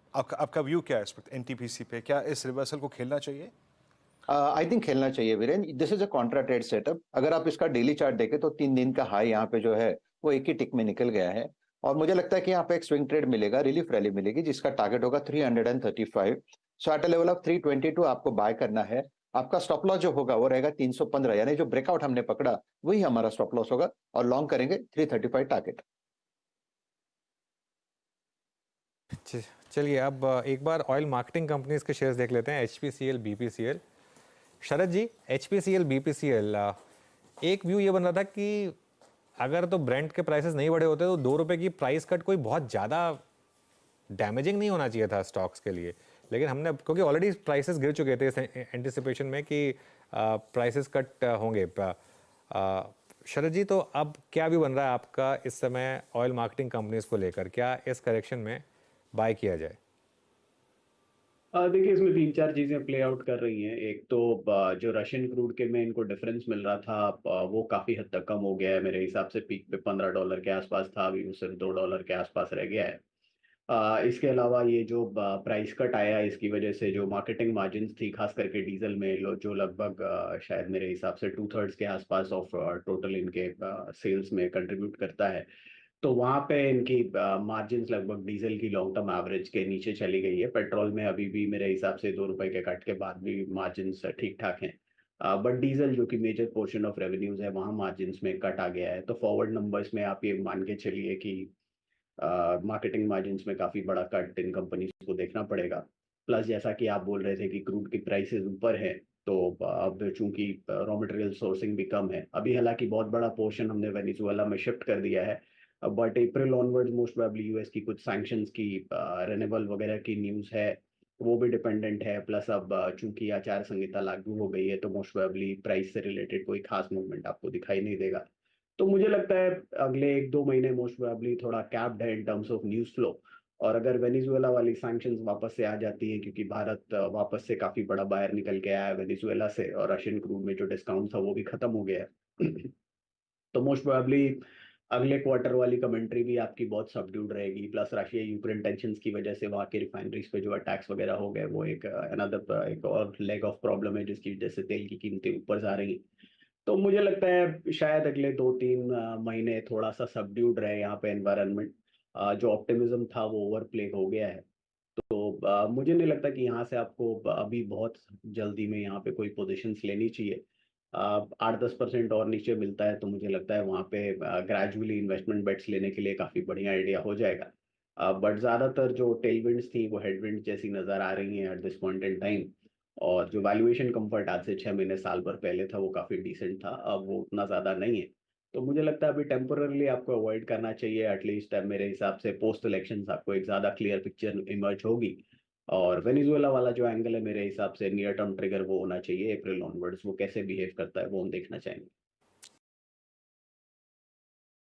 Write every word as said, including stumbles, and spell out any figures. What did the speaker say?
आपका आपका व्यू क्या है इस वक्त एनटीपीसी पे? क्या इस रिवर्सल को खेलना चाहिए? आई थिंक खेलना चाहिए Viren. This is a contra trade setup. अगर आप इसका डेली चार्ट देखें तो तीन दिन का हाई यहाँ पे जो है वो एक ही टिक में निकल गया है। और मुझे लगता है कि यहाँ पे एक स्विंग ट्रेड मिलेगा, रिलीफ रैली मिलेगी, जिसका टारगेट होगा three hundred and thirty five. So at level of three twenty two आपको बाय करना है। आपका स्टॉप लॉस जो होगा वो रहेगा तीन सौ पंद्रह, यानी जो ब्रेकआउट हमने पकड़ा वही हमारा स्टॉप लॉस होगा। और लॉन्ग करेंगे थ्री थर्टी फाइव टारगेट। च- चलिए अब अ, एक बार ऑयल मार्केटिंग कंपनीज के शेयर्स देख लेते हैं। H P C L, B P C L. Sharad ji, H P C L, B P C L, एक व्यू ये बन रहा था कि अगर तो ब्रेंट के प्राइसेस नहीं बढ़े होते तो दो रुपए की प्राइस कट कोई बहुत ज़्यादा डैमेजिंग नहीं होना चाहिए था स्टॉक्स के लिए। लेकिन हमने, क्योंकि ऑलरेडी प्राइसेस गिर चुके थे इस एंटिसिपेशन में कि प्राइसेस कट होंगे। प- अ, शरद जी, तो अब क्या व्यू बन रहा है आपका इस समय ऑयल मार्केटिंग कंपनीज को लेकर? क्या इस करेक्शन में बाय किया जाए? आ, देखिए, इसमें तीन चार चीजें प्ले आउट कर रही हैं। एक तो आ, जो रशियन क्रूड के में इनको डिफरेंस मिल रहा था, आ, वो काफी हद तक कम हो गया है। मेरे हिसाब से पीक पे पंद्रह डॉलर के आसपास था, अभी वो सिर्फ दो डॉलर के आसपास रह गया है। आ, इसके अलावा ये जो प्राइस कट आया, इसकी वजह से जो मार्केटिंग मार्जिन्स थी खास करके डीजल में, लो जो लगभग आ, शायद मेरे हिसाब से टू थर्ड्स के आसपास ऑफ टोटल इनके सेल्स में कंट्रीब्यूट करता है। तो वहां पे इनकी मार्जिन्स लगभग डीजल की लॉन्ग टर्म एवरेज के नीचे चली गई है। पेट्रोल में अभी भी मेरे हिसाब से दो रुपए के कट के बाद भी मार्जिन्स ठीक ठाक हैं। बट डीजल जो कि मेजर पोर्शन ऑफ रेवेन्यूज है, वहां मार्जिन्स में कट आ गया है। तो फॉरवर्ड नंबर्स में आप ये मान के चलिए कि मार्केटिंग मार्जिन्स में काफी बड़ा कट इन कंपनीज को देखना पड़ेगा। प्लस जैसा कि आप बोल रहे थे कि क्रूड की प्राइसेस ऊपर है, तो अब चूंकि रॉ मटेरियल सोर्सिंग भी कम है अभी, हालांकि बहुत बड़ा पोर्शन हमने वेनेजुएला में शिफ्ट कर दिया है। But April onwards most probably US की कुछ सैंक्शंस की रेनेबल वगैरह की न्यूज़ है, वो भी डिपेंडेंट है। प्लस अब अ, चूंकि आचार संहिता लागू हो गई है, तो मोस्ट प्रोबेबली प्राइस से रिलेटेड कोई खास मूवमेंट आपको दिखाई नहीं देगा। तो मुझे लगता है अगले एक दो महीने मोस्ट प्रोबेबली थोड़ा कैप्ड है in terms of news flow. और अगर वेनेजुएला वाली सैंक्शंस वापस से आ जाती है, क्योंकि भारत अ, वापस से काफी बड़ा बायर निकल के आया है वेनेजुएला से, और रशियन क्रूड में जो डिस्काउंट था वो भी खत्म हो गया है तो मोस्ट प्रोबेबली अगले क्वार्टर वाली कमेंट्री भी आपकी बहुत सबड्यूड रहेगी। प्लस रशिया यूक्रेन टेंशन की वजह से वहाँ की रिफाइनरीज पे जो अटैक्स वगैरह हो गए, वो एक अनदर एक और लेग ऑफ प्रॉब्लम है, जिसकी वजह से तेल की कीमतें ऊपर जा रही हैं। तो मुझे लगता है शायद अगले दो तीन अ, महीने थोड़ा सा सबड्यूड रहे यहाँ पे एनवायरनमेंट। जो ऑप्टिमिज्म था वो ओवर प्ले हो गया है। तो अ, मुझे नहीं लगता कि यहाँ से आपको अभी बहुत जल्दी में यहाँ पे कोई पोजीशंस लेनी चाहिए। अ, आठ दस परसेंट और नीचे मिलता है तो मुझे लगता है वहाँ पे ग्रेजुअली इन्वेस्टमेंट बेट्स लेने के लिए काफ़ी बढ़िया आइडिया हो जाएगा। बट ज़्यादातर जो टेलविंड्स थी वो हेडविंड जैसी नज़र आ रही हैं at this point in time. और जो वैल्यूएशन कंफर्ट आज से छह महीने साल भर पहले था, वो काफ़ी डिसेंट था, अब वो उतना ज़्यादा नहीं है। तो मुझे लगता है अभी टेम्पोररली आपको अवॉइड करना चाहिए। एटलीस्ट मेरे हिसाब से पोस्ट इलेक्शंस आपको एक ज़्यादा क्लियर पिक्चर इमर्ज होगी। और वेनेजुएला वाला जो एंगल है, मेरे हिसाब से नियर टर्म ट्रिगर वो होना चाहिए अप्रैल ऑनवर्ड्स। वो कैसे बिहेव करता है वो हम देखना चाहेंगे।